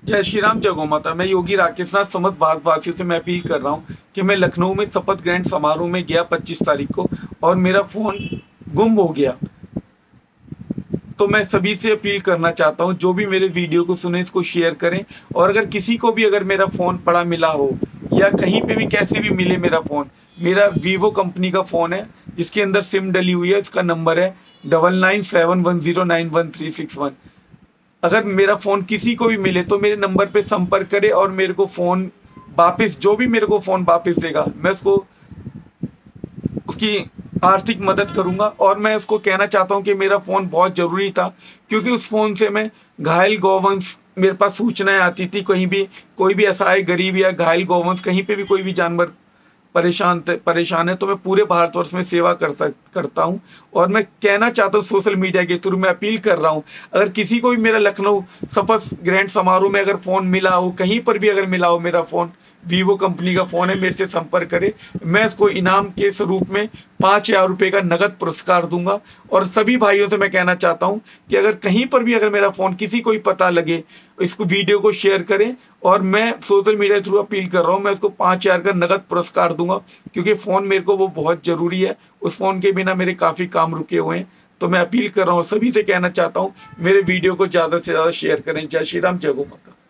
जय श्री राम, जय गौ माता। मैं योगी राकेश नाथ समस्त भारतवासियों से मैं अपील कर रहा हूँ कि मैं लखनऊ में शपथ ग्रहण समारोह में गया 25 तारीख को और मेरा फ़ोन गुम हो गया। तो मैं सभी से अपील करना चाहता हूँ, जो भी मेरे वीडियो को सुने इसको शेयर करें। और अगर किसी को भी अगर मेरा फ़ोन पड़ा मिला हो या कहीं पे भी कैसे भी मिले मेरा फ़ोन, मेरा वीवो कंपनी का फ़ोन है जिसके अंदर सिम डली हुई है। इसका नंबर है 9971091361। अगर मेरा फ़ोन किसी को भी मिले तो मेरे नंबर पे संपर्क करे और मेरे को फ़ोन वापस, जो भी मेरे को फ़ोन वापस देगा मैं उसको उसकी आर्थिक मदद करूंगा। और मैं उसको कहना चाहता हूं कि मेरा फ़ोन बहुत ज़रूरी था, क्योंकि उस फ़ोन से मैं घायल गौवंश, मेरे पास सूचनाएं आती थी कहीं भी कोई भी असहाय गरीब या घायल गौवंश, कहीं पे भी कोई भी जानवर परेशान है तो मैं पूरे भारतवर्ष में सेवा करता हूं। और मैं कहना चाहता हूं सोशल मीडिया के थ्रू मैं अपील कर रहा हूं, अगर किसी को भी मेरा लखनऊ शपथ ग्रहण समारोह में अगर फ़ोन मिला हो, कहीं पर भी अगर मिला हो मेरा फ़ोन, वीवो कंपनी का फ़ोन है, मेरे से संपर्क करे। मैं इसको इनाम के स्वरूप में 5,000 रुपये का नगद पुरस्कार दूंगा। और सभी भाइयों से मैं कहना चाहता हूं कि अगर कहीं पर भी अगर मेरा फ़ोन किसी को भी पता लगे, इसको वीडियो को शेयर करें। और मैं सोशल मीडिया के थ्रू अपील कर रहा हूं, मैं इसको 5,000 का नगद पुरस्कार दूंगा, क्योंकि फ़ोन मेरे को वो बहुत ज़रूरी है। उस फ़ोन के बिना मेरे काफ़ी काम रुके हुए हैं। तो मैं अपील कर रहा हूँ, सभी से कहना चाहता हूँ मेरे वीडियो को ज़्यादा से ज़्यादा शेयर करें। जय श्री राम, जय गौ माता।